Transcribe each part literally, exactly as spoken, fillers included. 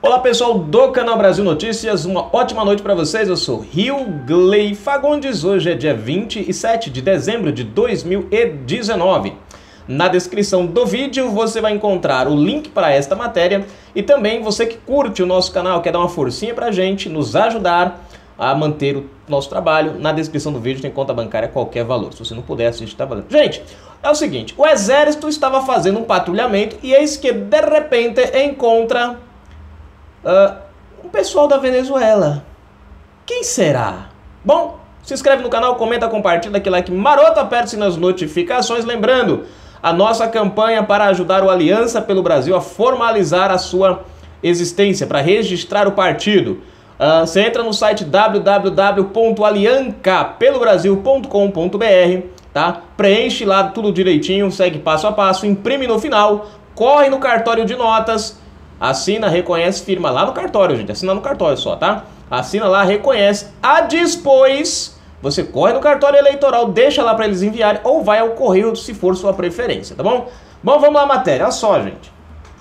Olá pessoal do canal Brasil Notícias, uma ótima noite para vocês, eu sou Rilgley Fagundes, hoje é dia vinte e sete de dezembro de dois mil e dezenove. Na descrição do vídeo você vai encontrar o link para esta matéria e também você que curte o nosso canal, quer dar uma forcinha pra gente, nos ajudar a manter o nosso trabalho, na descrição do vídeo tem conta bancária qualquer valor, se você não puder assistir, tá valendo. Gente, é o seguinte, o exército estava fazendo um patrulhamento e eis que de repente encontra uh, um pessoal da Venezuela. Quem será? Bom, se inscreve no canal, comenta, compartilha, dá aquele like maroto, aperte-se nas notificações, lembrando a nossa campanha para ajudar o Aliança pelo Brasil a formalizar a sua existência, para registrar o partido. Uh, você entra no site w w w ponto alianca pelo brasil ponto com ponto b r, tá? Preenche lá tudo direitinho, segue passo a passo, imprime no final, corre no cartório de notas, assina, reconhece, firma lá no cartório, gente, assina no cartório só, tá? Assina lá, reconhece, a depois você corre no cartório eleitoral, deixa lá para eles enviarem ou vai ao correio se for sua preferência, tá bom? Bom, vamos lá a matéria, olha só, gente.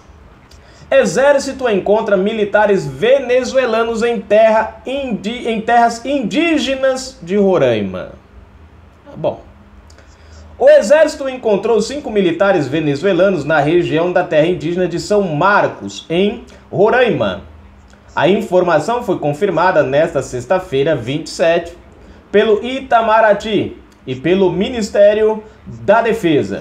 Exército encontra militares venezuelanos em, terra indi em terras indígenas de Roraima. Bom, o Exército encontrou cinco militares venezuelanos na região da terra indígena de São Marcos, em Roraima. A informação foi confirmada nesta sexta-feira, vinte e sete, pelo Itamaraty e pelo Ministério da Defesa.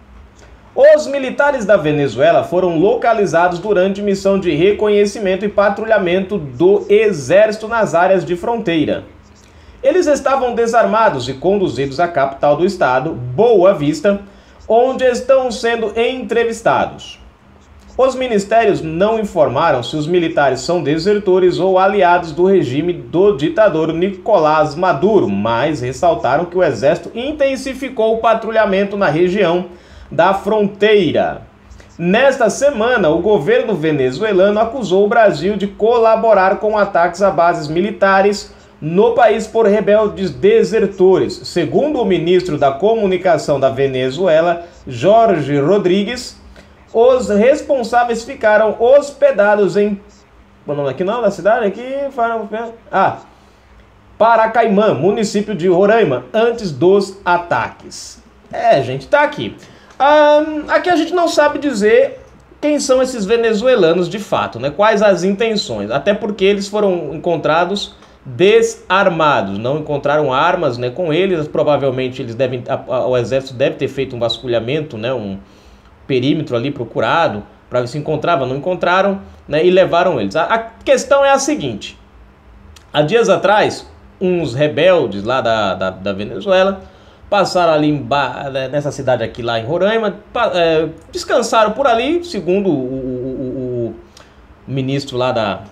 Os militares da Venezuela foram localizados durante missão de reconhecimento e patrulhamento do Exército nas áreas de fronteira. Eles estavam desarmados e conduzidos à capital do estado, Boa Vista, onde estão sendo entrevistados. Os ministérios não informaram se os militares são desertores ou aliados do regime do ditador Nicolás Maduro, mas ressaltaram que o Exército intensificou o patrulhamento na região da fronteira. Nesta semana, o governo venezuelano acusou o Brasil de colaborar com ataques a bases militares no país por rebeldes desertores. Segundo o ministro da Comunicação da Venezuela, Jorge Rodrigues, os responsáveis ficaram hospedados em... O nome aqui não, da cidade? Aqui... Ah, Paracaimã, município de Roraima, antes dos ataques. É, gente, tá aqui. Um, aqui a gente não sabe dizer quem são esses venezuelanos de fato, né? Quais as intenções, até porque eles foram encontrados desarmados, não encontraram armas, né, com eles, provavelmente eles devem, a, a, o exército deve ter feito um vasculhamento, né, um perímetro ali procurado, para ver se encontrava, não encontraram, né, e levaram eles. A, a questão é a seguinte, há dias atrás, uns rebeldes lá da, da, da Venezuela, passaram ali em, nessa cidade aqui lá em Roraima, é, descansaram por ali, segundo o, o, o, o ministro lá da,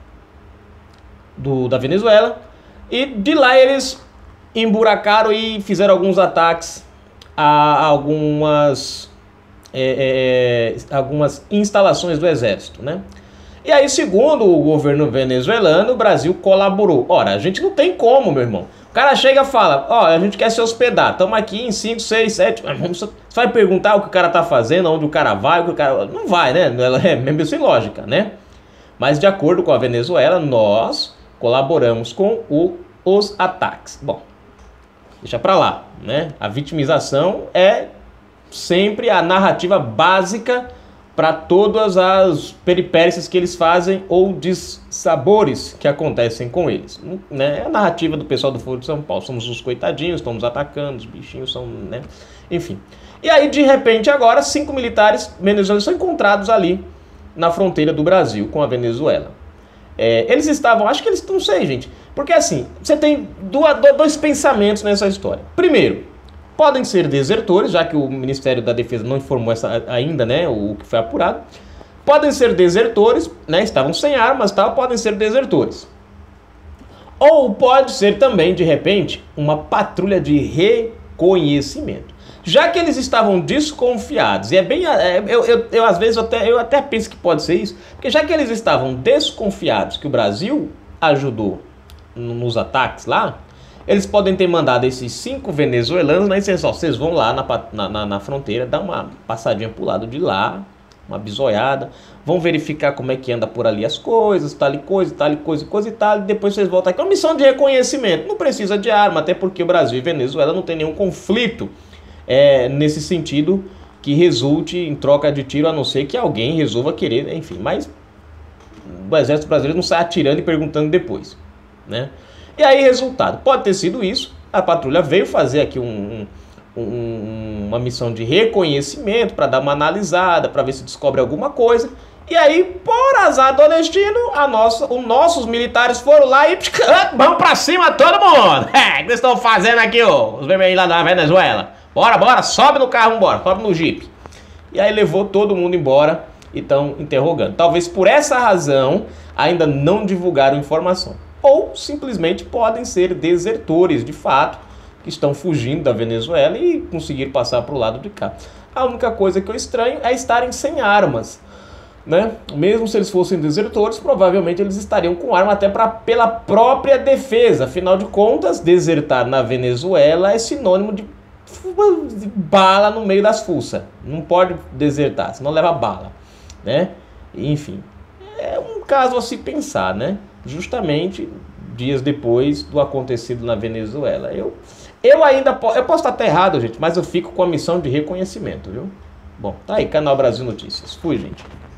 do, da Venezuela, e de lá eles emburacaram e fizeram alguns ataques a algumas, é, é, algumas instalações do exército, né? E aí, segundo o governo venezuelano, o Brasil colaborou. Ora, a gente não tem como, meu irmão. O cara chega e fala, ó, oh, a gente quer se hospedar, estamos aqui em cinco, seis, sete, você vai perguntar o que o cara tá fazendo, onde o cara vai, o que o cara... Não vai, né? É mesmo sem lógica, né? Mas de acordo com a Venezuela, nós colaboramos com o, os ataques. Bom, deixa pra lá, né? A vitimização é sempre a narrativa básica para todas as peripécias que eles fazem ou dissabores que acontecem com eles, né? É a narrativa do pessoal do Foro de São Paulo, somos os coitadinhos, estamos atacando, os bichinhos são, né? Enfim. E aí, de repente, agora, cinco militares venezuelanos são encontrados ali na fronteira do Brasil com a Venezuela. É, eles estavam, acho que eles, não sei, gente, porque assim, você tem duas, dois pensamentos nessa história. Primeiro, podem ser desertores, já que o Ministério da Defesa não informou essa, ainda, né, o que foi apurado. Podem ser desertores, né, estavam sem armas, tal, podem ser desertores. Ou pode ser também, de repente, uma patrulha de reconhecimento. Já que eles estavam desconfiados, e é bem, é, eu, eu, eu às vezes eu até, eu até penso que pode ser isso, porque já que eles estavam desconfiados que o Brasil ajudou nos ataques lá, eles podem ter mandado esses cinco venezuelanos, né? Vocês vão lá na, na, na fronteira, dá uma passadinha pro lado de lá, uma bisoiada, vão verificar como é que anda por ali as coisas, tal e coisa, tal e coisa, coisa e tal, e depois vocês voltam aqui. É uma missão de reconhecimento, não precisa de arma, até porque o Brasil e Venezuela não tem nenhum conflito é, nesse sentido que resulte em troca de tiro, a não ser que alguém resolva querer, enfim, mas o exército brasileiro não sai atirando e perguntando depois, né? E aí, resultado, pode ter sido isso, a patrulha veio fazer aqui um... um uma missão de reconhecimento para dar uma analisada, para ver se descobre alguma coisa. E aí, por azar do destino, a nossa, os nossos militares foram lá e vamos pra cima todo mundo. É, o que eles estão fazendo aqui, ó, os vermelhos lá da Venezuela? Bora, bora, sobe no carro, bora, sobe no jipe. E aí levou todo mundo embora e estão interrogando. Talvez por essa razão ainda não divulgaram informação. Ou simplesmente podem ser desertores, de fato, que estão fugindo da Venezuela e conseguiram passar para o lado de cá. A única coisa que eu estranho é estarem sem armas, né? Mesmo se eles fossem desertores, provavelmente eles estariam com arma até pra, pela própria defesa. Afinal de contas, desertar na Venezuela é sinônimo de, de bala no meio das fuças. Não pode desertar, senão leva bala, né? Enfim, é um caso a se pensar, né? Justamente dias depois do acontecido na Venezuela. Eu, eu ainda posso, eu posso estar até errado, gente, mas eu fico com a missão de reconhecimento, viu? Bom, tá aí, Canal Brasil Notícias. Fui, gente.